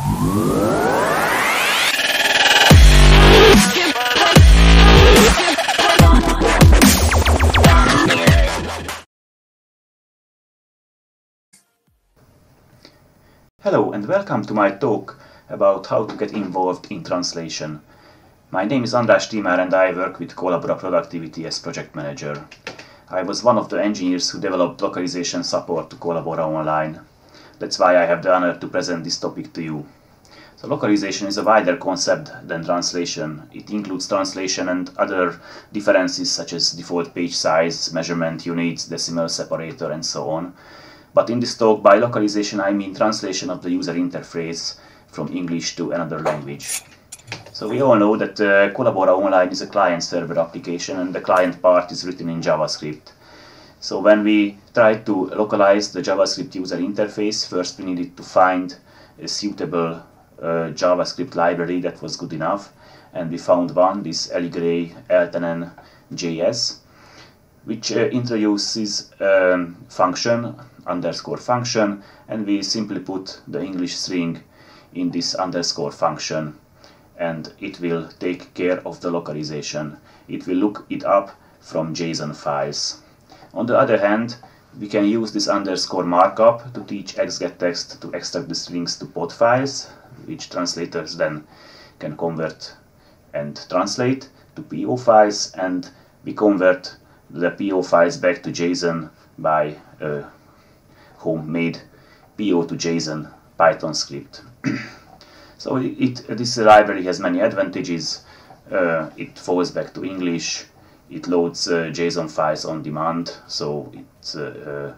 Hello and welcome to my talk about how to get involved in translation. My name is Andras Timar and I work with Collabora Productivity as project manager. I was one of the engineers who developed localization support to Collabora Online. That's why I have the honor to present this topic to you. So localization is a wider concept than translation. It includes translation and other differences such as default page size, measurement units, decimal separator and so on. But in this talk, by localization I mean translation of the user interface from English to another language. So we all know that Collabora Online is a client-server application and the client part is written in JavaScript. So when we try to localize the JavaScript user interface, first we needed to find a suitable JavaScript library that was good enough, and we found one, this Eligray L10N.js, which introduces function, underscore function, and we simply put the English string in this underscore function and it will take care of the localization. It will look it up from JSON files. On the other hand, we can use this underscore markup to teach xgetText to extract the strings to POT files, which translators then can convert and translate to PO files, and we convert the PO files back to JSON by a homemade PO to JSON Python script. So this library has many advantages. It falls back to English, it loads JSON files on demand, so it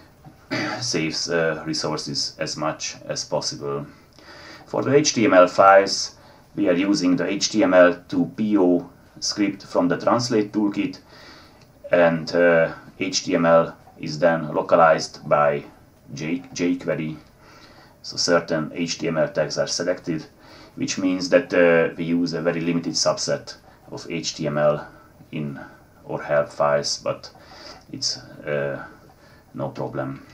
saves resources as much as possible. For the HTML files, we are using the HTML to PO script from the Translate toolkit, and HTML is then localized by jQuery. So certain HTML tags are selected, which means that we use a very limited subset of HTML in our help files, but it's no problem.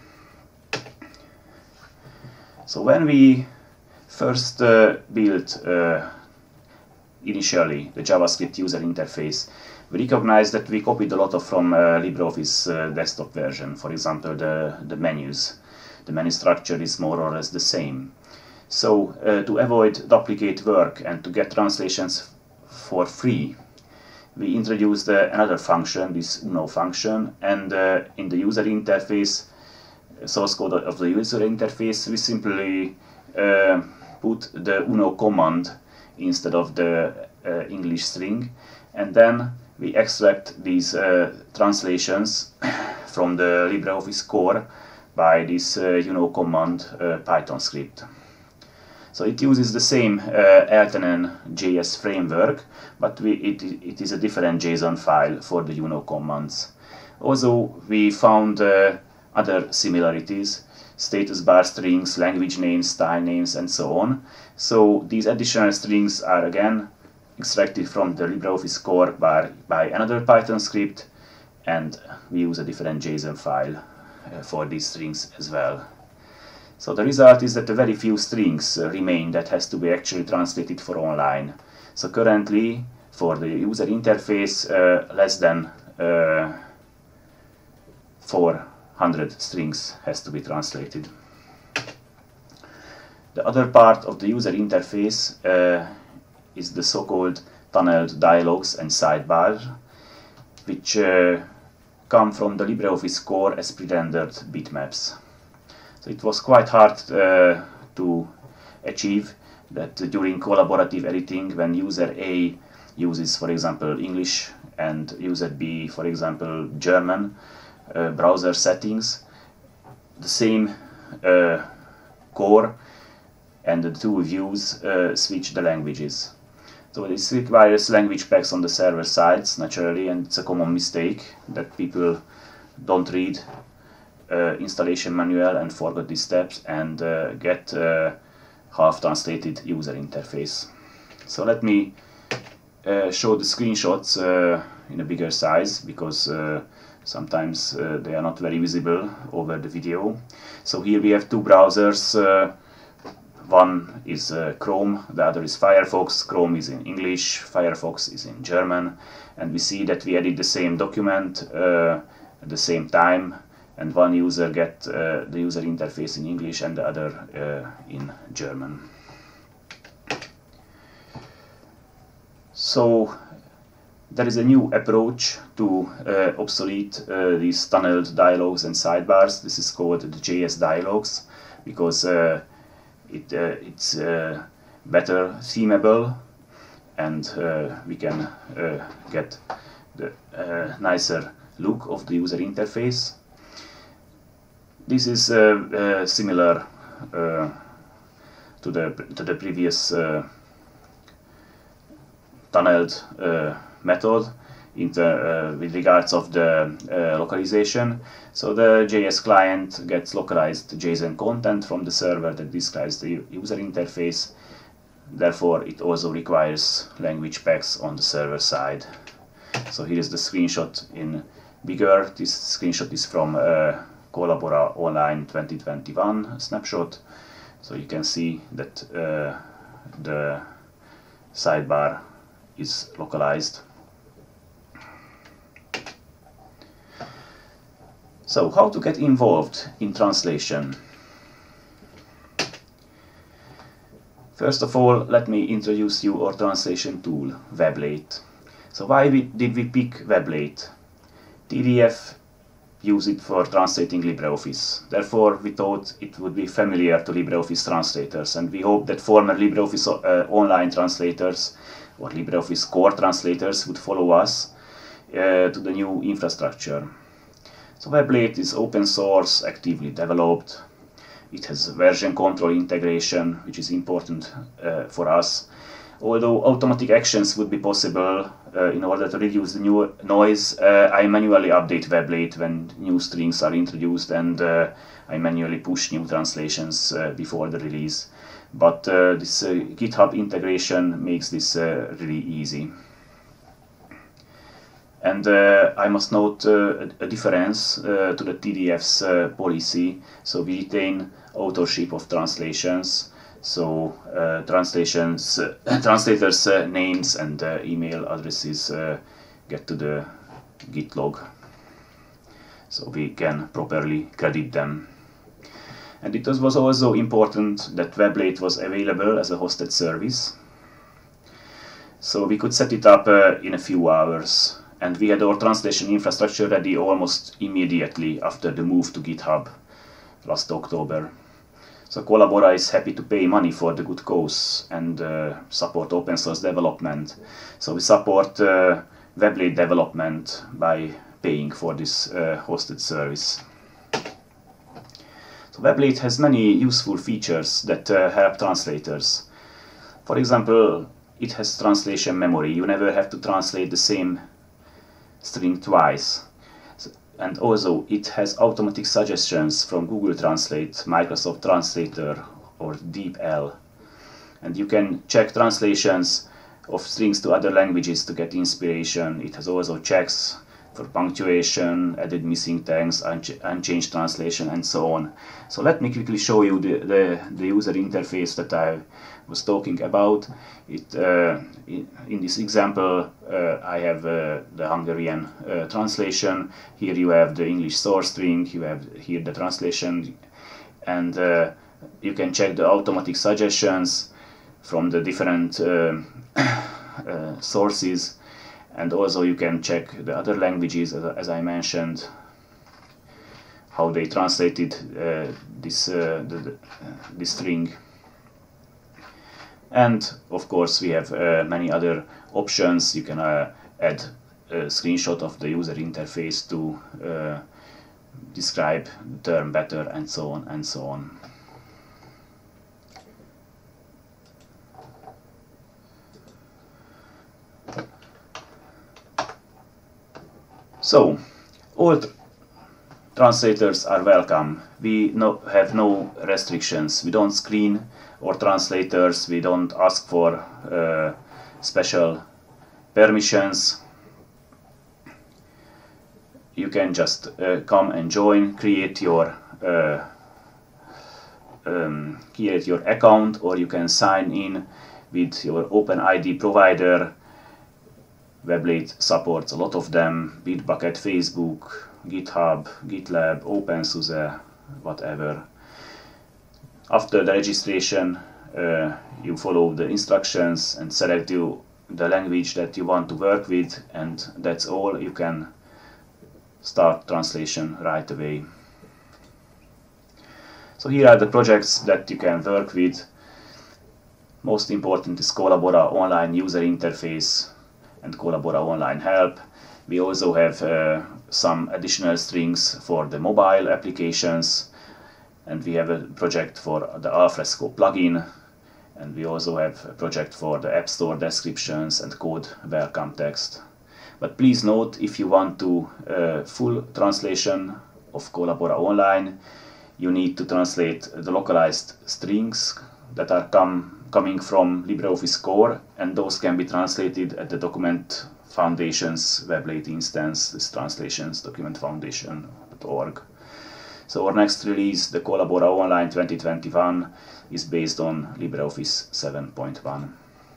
So when we first built initially the JavaScript user interface, we recognized that we copied a lot from LibreOffice desktop version. For example, the menus. The menu structure is more or less the same. So to avoid duplicate work and to get translations for free, we introduced another function, this UNO function, and in the user interface, source code of the user interface, we simply put the UNO command instead of the English string, and then we extract these translations from the LibreOffice core by this UNO command Python script. So it uses the same L10N.js framework, but it is a different JSON file for the UNO commands. Also, we found other similarities: status bar strings, language names, style names, and so on. So these additional strings are again extracted from the LibreOffice core by another Python script, and we use a different JSON file for these strings as well. So the result is that very few strings remain that has to be actually translated for online. So currently, for the user interface, less than 400 strings has to be translated. The other part of the user interface is the so-called tunneled dialogues and sidebar, which come from the LibreOffice core as pre-rendered bitmaps. So it was quite hard to achieve that during collaborative editing, when user A uses, for example, English and user B, for example, German browser settings, the same core and the two views switch the languages. So this requires language packs on the server sides, naturally, and it's a common mistake that people don't read installation manual and forget these steps and get half-translated user interface. So let me show the screenshots in a bigger size, because sometimes they are not very visible over the video. So here we have two browsers, one is Chrome, the other is Firefox. Chrome is in English, Firefox is in German, and we see that we edit the same document at the same time, and one user get the user interface in English and the other in German. So there is a new approach to obsolete these tunneled dialogues and sidebars. This is called the JS dialogues, because it's better themable, and we can get the nicer look of the user interface. This is similar to the previous tunneled method with regards of the localization. So the JS client gets localized JSON content from the server that describes the user interface. Therefore, it also requires language packs on the server side. So here is the screenshot in bigger. This screenshot is from Collabora Online 2021 snapshot. So you can see that the sidebar is localized. So how to get involved in translation? First of all, let me introduce you our translation tool, Weblate. So why did we pick Weblate? TDF use it for translating LibreOffice. Therefore, we thought it would be familiar to LibreOffice translators, and we hope that former LibreOffice online translators or LibreOffice core translators would follow us to the new infrastructure. So Weblate is open source, actively developed. It has version control integration, which is important for us. Although automatic actions would be possible in order to reduce the new noise, I manually update Weblate when new strings are introduced, and I manually push new translations before the release. But this GitHub integration makes this really easy. And I must note a difference to the TDF's policy. So we retain authorship of translations. So translators' names and email addresses get to the Git log, so we can properly credit them. And it was also important that Weblate was available as a hosted service, so we could set it up in a few hours, and we had our translation infrastructure ready almost immediately after the move to GitHub last October. So Collabora is happy to pay money for the good cause and support open source development. So we support Weblate development by paying for this hosted service. So Weblate has many useful features that help translators. For example, it has translation memory. You never have to translate the same string twice. And also it has automatic suggestions from Google Translate, Microsoft Translator, or DeepL. And you can check translations of strings to other languages to get inspiration. It has also checks for punctuation, added missing tags, unchanged translation, and so on. So let me quickly show you the user interface that I was talking about. In this example, I have the Hungarian translation. Here you have the English source string, you have here the translation, and you can check the automatic suggestions from the different sources, and also you can check the other languages, as I mentioned, how they translated this string. And of course we have many other options. You can add a screenshot of the user interface to describe the term better, and so on and so on. So all translators are welcome. We have no restrictions. We don't screen our translators. We don't ask for special permissions. You can just come and join, create your create your account, or you can sign in with your OpenID provider. Weblate supports a lot of them: Bitbucket, Facebook, GitHub, GitLab, OpenSUSE, whatever. After the registration, you follow the instructions and select the language that you want to work with, and that's all. You can start translation right away. So here are the projects that you can work with. Most important is Collabora online user interface and Collabora online help. We also have some additional strings for the mobile applications, and we have a project for the Alfresco plugin, and we also have a project for the App Store descriptions and code welcome text. But please note, if you want to full translation of Collabora online, you need to translate the localized strings that are coming from LibreOffice Core, and those can be translated at the Document Foundation's Weblate instance. This translations documentfoundation.org. So our next release, the Collabora Online 2021, is based on LibreOffice 7.1.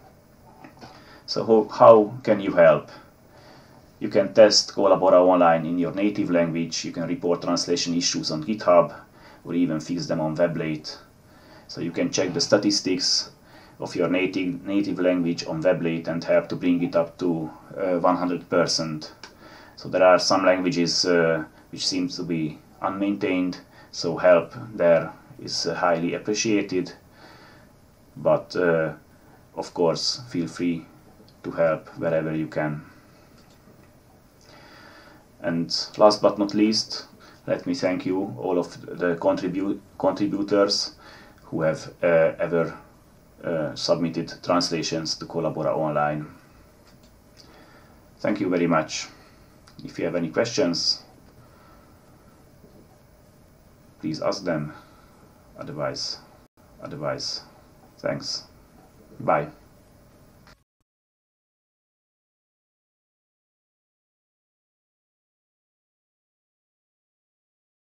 So how can you help? You can test Collabora Online in your native language. You can report translation issues on GitHub, or even fix them on Weblate. So you can check the statistics of your native language on Weblate and help to bring it up to 100%. So there are some languages which seem to be unmaintained, so help there is highly appreciated. But of course, feel free to help wherever you can. And last but not least, let me thank you, all of the contributors who have ever submitted translations to Collabora Online. Thank you very much. If you have any questions, please ask them. Otherwise, thanks. Bye.